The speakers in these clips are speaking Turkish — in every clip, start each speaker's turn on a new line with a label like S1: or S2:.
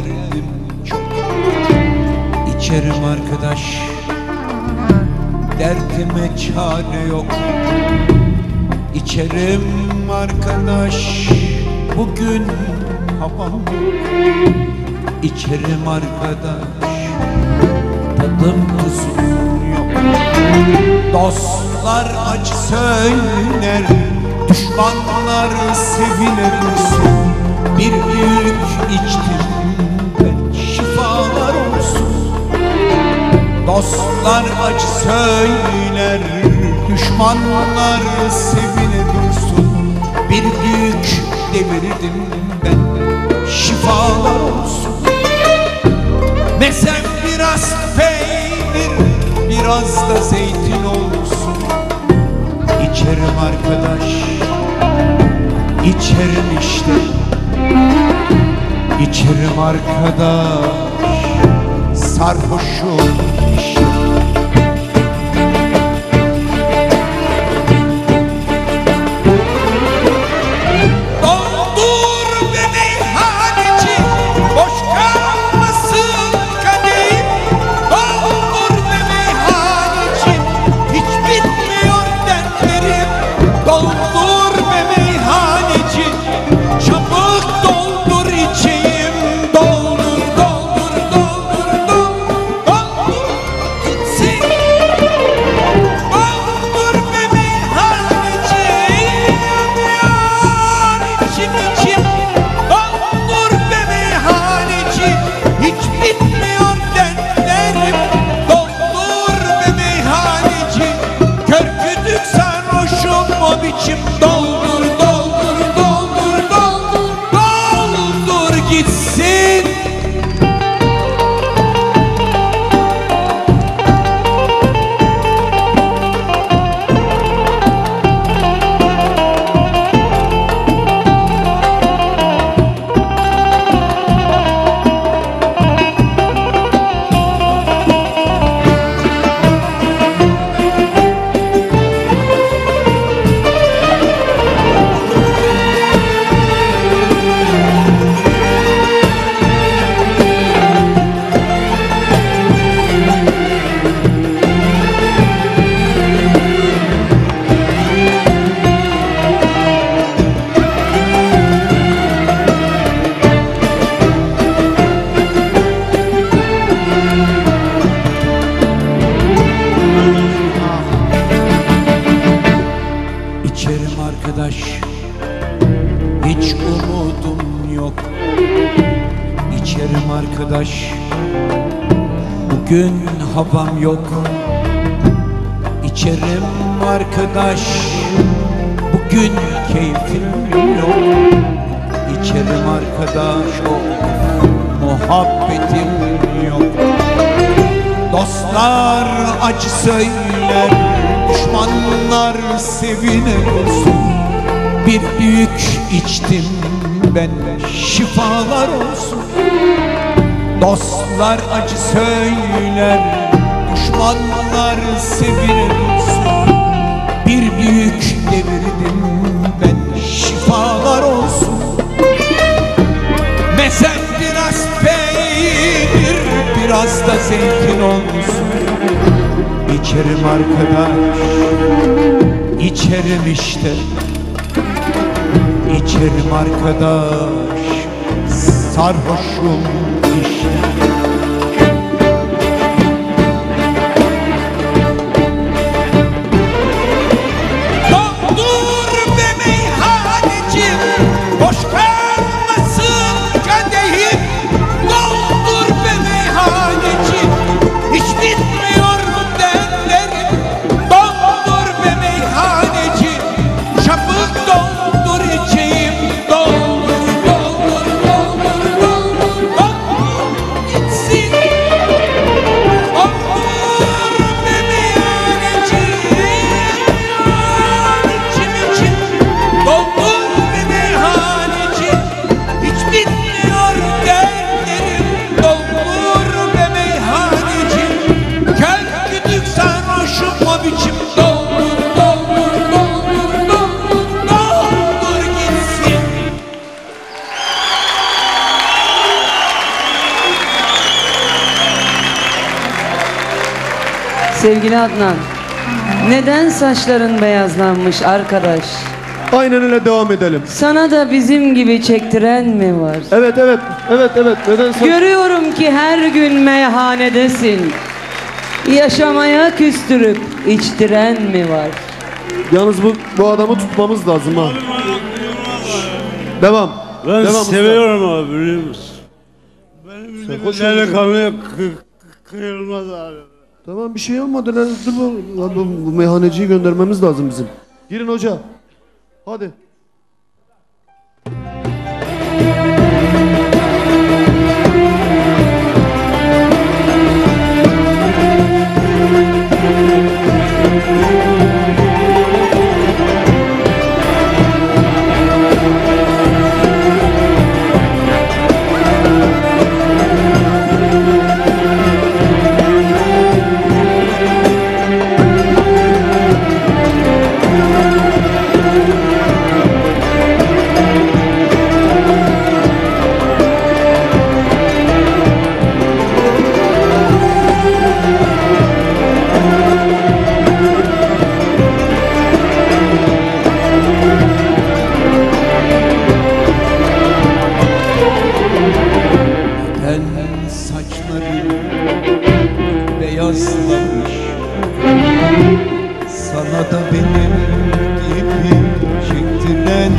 S1: derdim çok. İçerim arkadaş, derdime çare yok. İçerim arkadaş, bugün havam. İçerim arkadaş, tadım tuzum yok. Dostlar acı söyler, düşmanlar sevinir. Bir büyük içtim ben, şifalar olsun. Dostlar acı söyler, düşmanlar sevinir. Bir büyük devirdim ben, şifalar olsun. Mesem biraz peynir, biraz da zeytin olsun. İçerim arkadaş, içerim işte. İçerim arkadaş, sarhoşum işte. Doldur, doldur, doldur, doldur, doldur gitsin. İçerim arkadaş, hiç umudum yok. İçerim arkadaş, bugün havam yok. İçerim arkadaş, bugün keyfim yok. İçerim arkadaş, muhabbetim yok. Dostlar acı söyler, düşmanlar sevinir. Bir büyük içtim ben, şifalar olsun. Dostlar acı söyler, düşmanlar sevinir. Bir büyük devirdim ben, şifalar olsun. Mesela biraz peynir, biraz da zeytin olsun. İçerim arkadaş, içerim işte. İçerim arkadaş, sarhoşum işte.
S2: Sevgili Adnan, neden saçların beyazlanmış arkadaş?
S3: Aynen öyle, devam edelim.
S2: Sana da bizim gibi çektiren mi var?
S3: Evet. Neden
S2: Görüyorum ki her gün meyhanedesin. Yaşamaya küstürüp içtiren mi var?
S3: Yalnız bu adamı tutmamız lazım ha. Devam.
S4: Ben
S3: Devam
S4: seviyorum abi, biliyor musun? Benim
S3: hoş
S4: delikanlıya kıyılmaz abi.
S3: Tamam, bir şey olmadı lan. Dur bu meyhaneciyi göndermemiz lazım bizim. Girin hoca. Hadi.
S1: Beyazlamış, sana da benim gibi çektiren.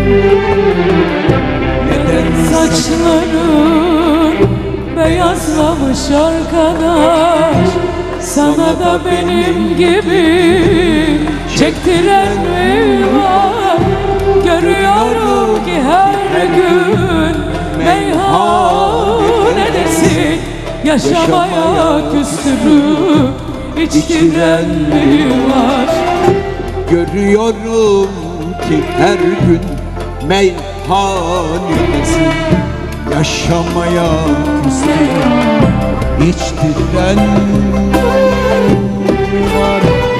S1: Neden
S5: Saçların beyazlamış arkadaş, sana da benim gibi çektiren mi var? Görüyorum ki her gün meyhanedesin. Yaşamaya küstürüp içtiren mi var?
S1: Görüyorum ki her gün meyhanedesin. Yaşamaya küstüren, içtiren var.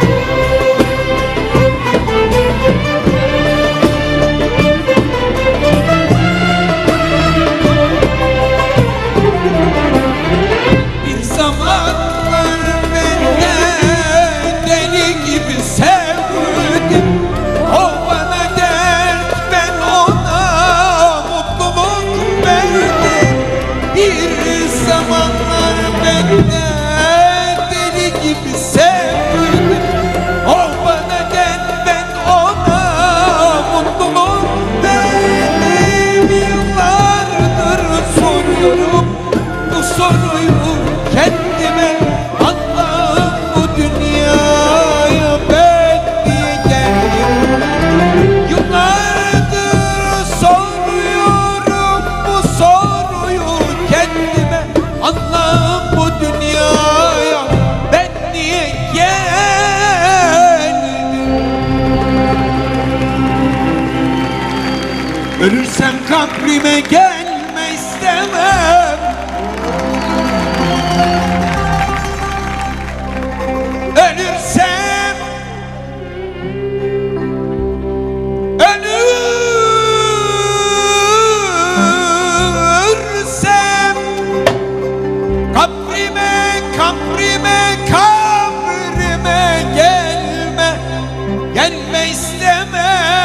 S1: Bir zamanlar beni deli gibi sevdim. O bana dert, ben ona mutluluk verdim. Bir zamanlar beni deli gibi sevdim. O bana dert, ben ona mutluluk verdim. Yıllardır soruyorum bu soruyu kendime. Allah'ım, bu dünyaya ben niye geldim? Yıllardır soruyorum bu soruyu kendime. Allah'ım, bu dünyaya ben niye geldim? Ölürsem kabrime gelme istemem. Ölürsem, ölürsem kabrime, kabrime, kabrime gelme, gelme istemem.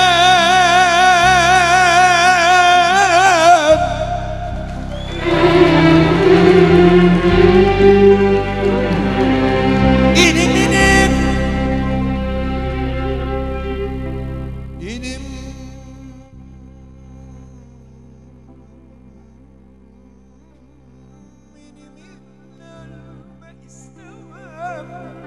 S1: İnim inim, inim. Ölme istemem.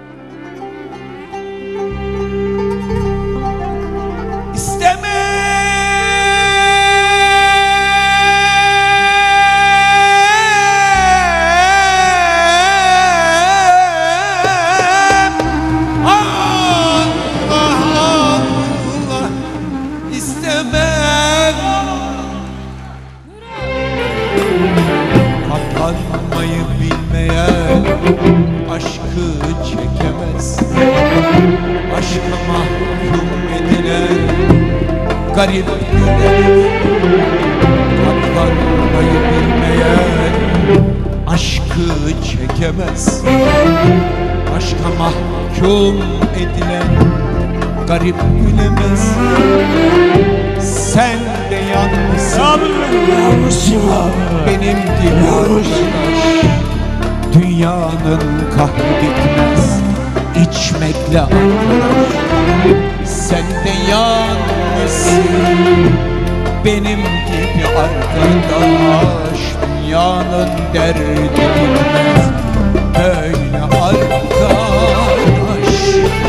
S1: İstemem. Allah Allah, istemem. Katlanmayı bilmeyen aşkı çekemez. Aşka mahkum edilen garip güler. Katlanmayı bilmeyen aşkı çekemez. Aşka mahkum edilen garip gülemez. Sen de yalnızsın, benim gibi arkadaş. Dünyanın kahri bitmez içmekle arkadaş. Sen de yalnızsın, benim gibi arkadaş. Dünyanın derdi bitmez böyle arkadaş.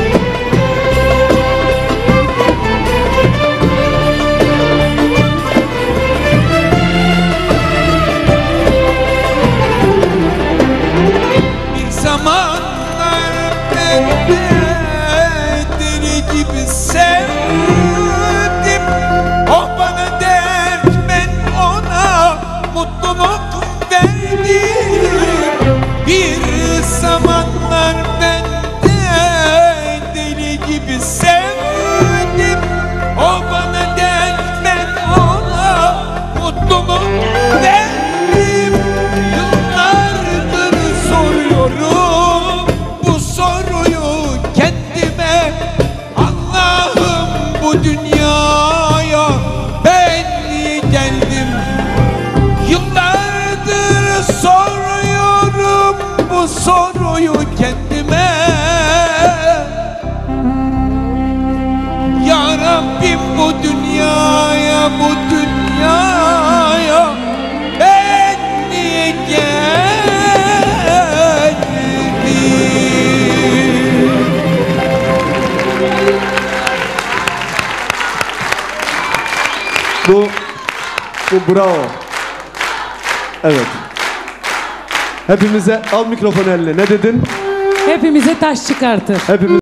S1: Bir zamanlar ben de deli gibi sevdim. O bana dert, ben ona mutluluk verdim. Bir zamanlar ben de deli gibi sevdim. O bana dert, ben ona mutluluk verdim. Yıllardır soruyorum bu soruyu kendime. Allah'ım, bu dünyaya ben niye geldim? Yıllardır soruyorum bu soruyu kendime. Ya Rabbim, bu dünyaya ben niye geldim?
S3: Bu bravo. Evet. Hepimize al mikrofonu eline. Ne dedin?
S5: Hepimize taş çıkartır.
S3: Hepimiz